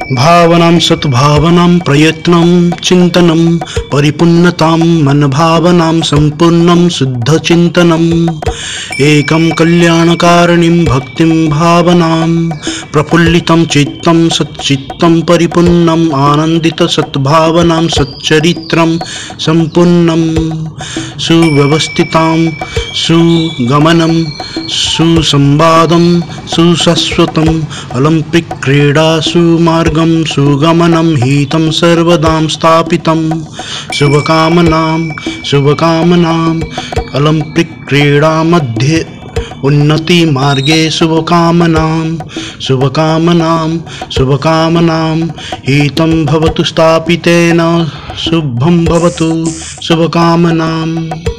भावनां सद्भावनां प्रयत्नं चिन्तनं परिपूर्णतां मनभावनां सम्पूर्णं शुद्धचिन्तनम् एकं कल्याणकारिणीं भक्तिं भावनां प्रफुल्लितं चित्तं सच्चित्तं परिपूर्णम् आनन्दित सद्भावनां सच्चरित्रं सम्पूर्णं सुव्यवस्थितां सुगमनं सुसंवादं सुशाश्वतम् ओलंपिक क्रीडा सुमार्गं सुगमनं हितं सर्वदां स्थापितं शुभकामनां ओलंपिक क्रीडा मध्ये उन्नति मार्गे शुभकामनां हितं भवतु स्थापितेन शुभं भवतु शुभकामनाम्।